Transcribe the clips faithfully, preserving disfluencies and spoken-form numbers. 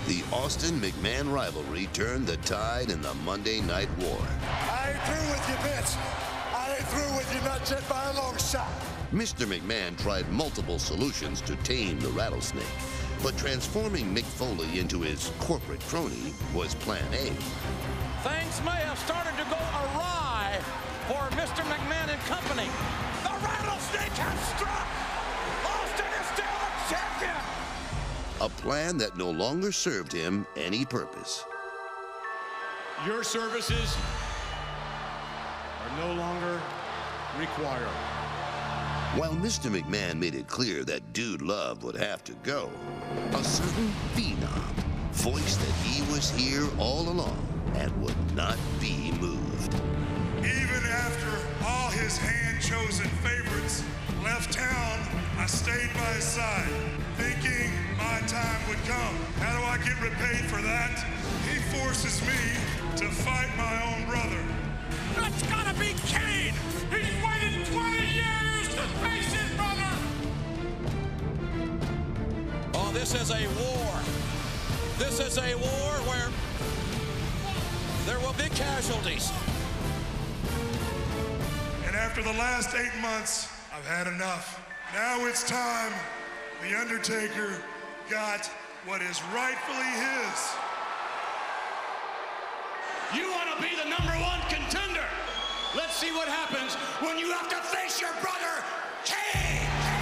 the Austin-McMahon rivalry turned the tide in the Monday Night War. I ain't through with you, Vince. I ain't through with you, not yet by a long shot. Mister McMahon tried multiple solutions to tame the rattlesnake, but transforming Mick Foley into his corporate crony was plan A. Things may have started to go awry for Mister McMahon and company. The rattlesnake has struck! Austin is still the champion! A plan that no longer served him any purpose. Your services are no longer required. While Mister McMahon made it clear that Dude Love would have to go, a certain phenom voiced that he was here all along and would not be moved. Even after all his hand-chosen favorites left town, I stayed by his side, thinking my time would come. How do I get repaid for that? He forces me to fight my own brother. That's gotta be Kane! He's waited twenty years to face his brother! Oh, this is a war. This is a war where there will be casualties. And after the last eight months, I've had enough. Now it's time. The Undertaker got what is rightfully his. You want to be the number one contender? Let's see what happens when you have to face your brother, Kane!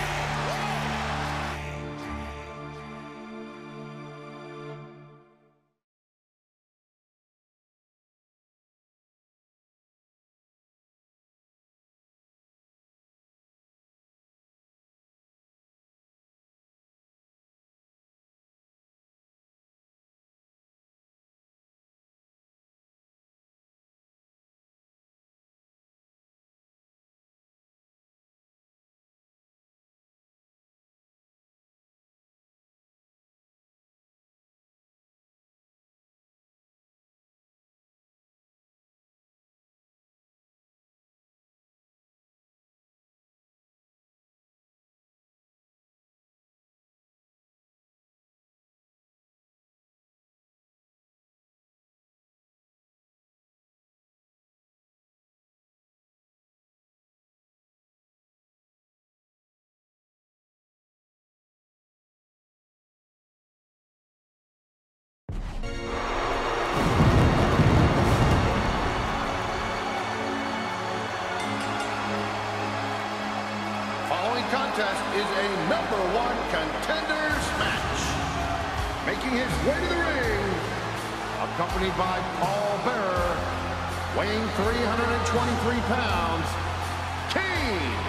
Contest is a number one contenders match. Making his way to the ring, accompanied by Paul Bearer, weighing three hundred twenty-three pounds, Kane.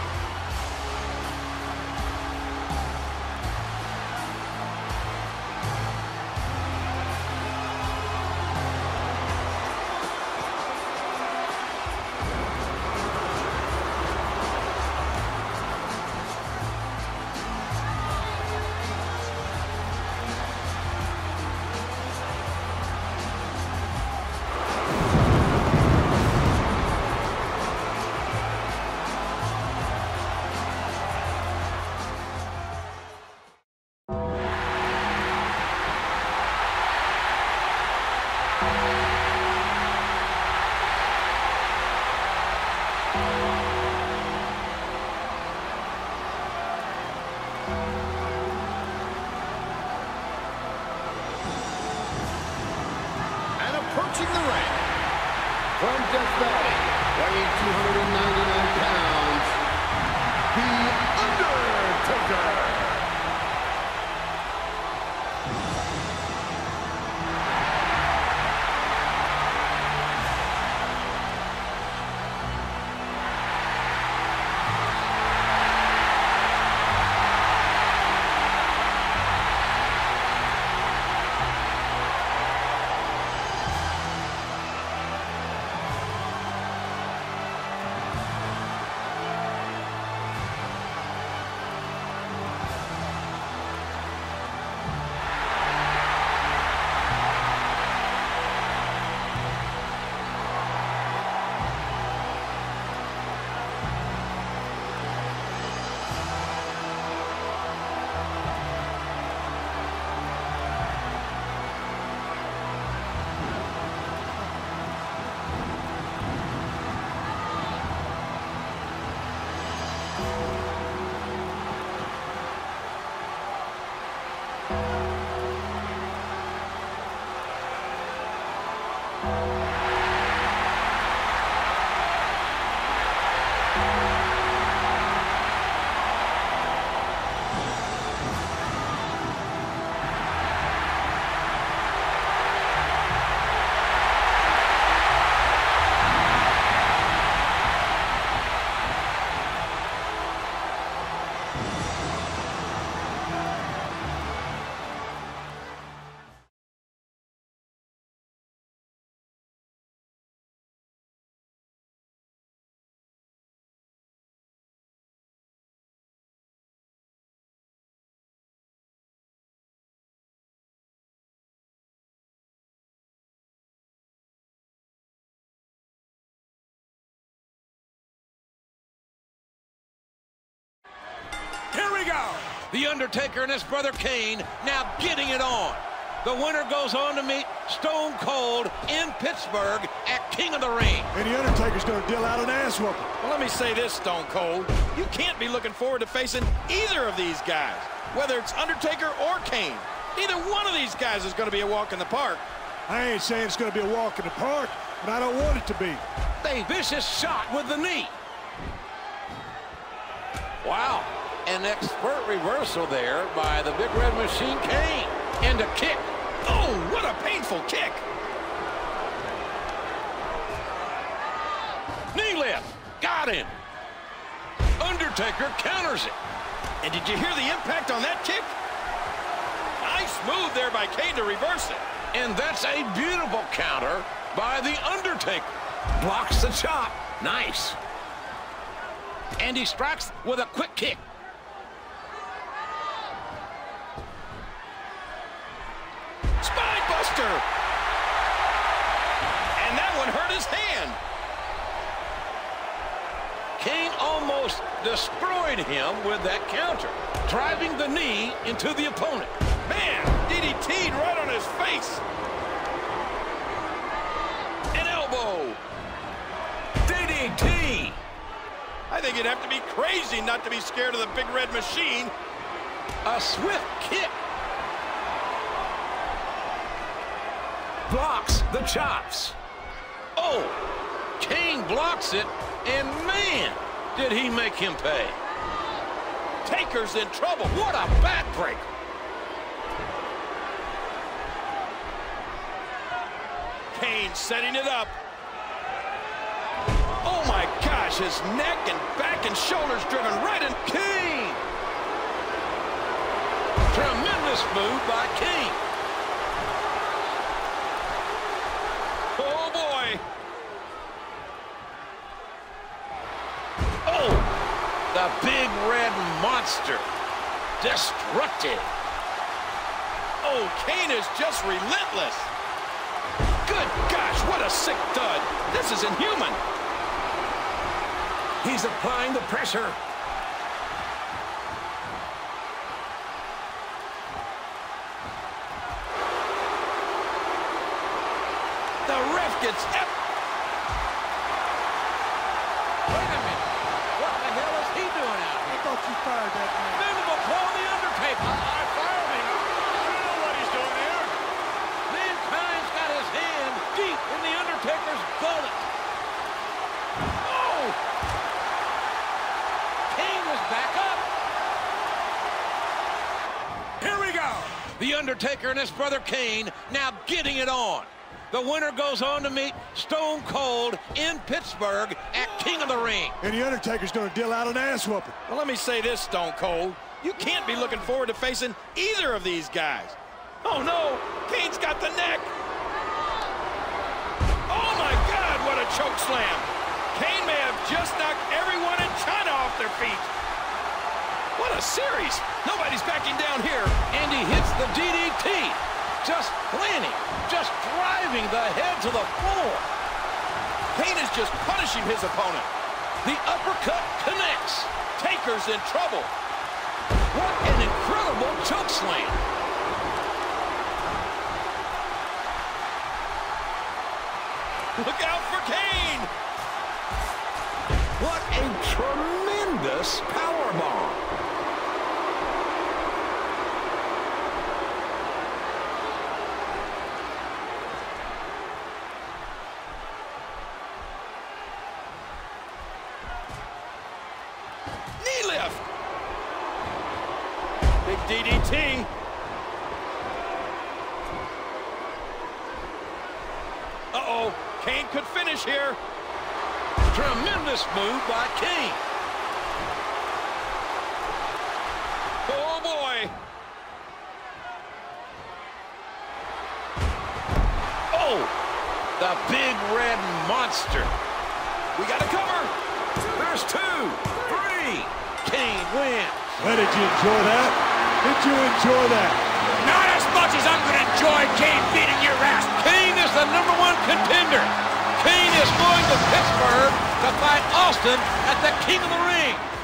Approaching the ring, from Death Valley, weighing two hundred ninety-nine pounds, The Undertaker. we go. The Undertaker and his brother Kane now getting it on. The winner goes on to meet Stone Cold in Pittsburgh at King of the Ring. And the Undertaker's going to deal out an ass whooping. Well, let me say this, Stone Cold. You can't be looking forward to facing either of these guys, whether it's Undertaker or Kane. Neither one of these guys is going to be a walk in the park. I ain't saying it's going to be a walk in the park, but I don't want it to be. A vicious shot with the knee. Wow, an expert reversal there by the Big Red Machine Kane. And a kick. Oh, what a painful kick. Knee lift. Got him. Undertaker counters it. And did you hear the impact on that kick? Nice move there by Kane to reverse it. And that's a beautiful counter by the Undertaker. Blocks the chop. Nice. And he strikes with a quick kick. Spine buster. And that one hurt his hand. Kane almost destroyed him with that counter, driving the knee into the opponent. Man, D D T'd right on his face. An elbow. D D T. I think you'd have to be crazy not to be scared of the Big Red Machine. A swift kick. Blocks the chops. Oh, Kane blocks it, and man, did he make him pay. Taker's in trouble. What a backbreaker. Kane setting it up. Oh my gosh, his neck and back and shoulders driven right in. Kane. Tremendous move by Kane. Oh boy. Oh, the Big Red Monster. Destructive. Oh, Kane is just relentless. Good gosh, what a sick thud. This is inhuman. He's applying the pressure. The ref gets up. Wait a minute. What the hell is he doing out I here? thought you fired that man. Big of a blow on the Undertaker. I fired him. I don't know what he's doing there. Mankind's got his hand deep in the Undertaker's gullet. Oh! Kane was back up. Here we go. The Undertaker and his brother Kane now getting it on. The winner goes on to meet Stone Cold in Pittsburgh at King of the Ring. And the Undertaker's going to deal out an ass whooping. Well, let me say this, Stone Cold. You can't be looking forward to facing either of these guys. Oh no, Kane's got the neck. Oh my God, what a choke slam. Kane may have just knocked everyone in China off their feet. What a series. Nobody's backing down here. And he hits the D D T. Just planting, just driving the head to the floor. Kane is just punishing his opponent. The uppercut connects. Taker's in trouble. What an incredible choke slam. Look out for Kane. What a tremendous powerbomb. Knee lift. Big D D T. Uh-oh, Kane could finish here. Tremendous move by Kane. Oh boy. Oh, the Big Red Monster. We got a cover. There's two, three. Kane wins. Well, did you enjoy that? Did you enjoy that? Not as much as I'm going to enjoy Kane beating your ass. Kane is the number one contender. Kane is going to Pittsburgh to fight Austin at the King of the Ring.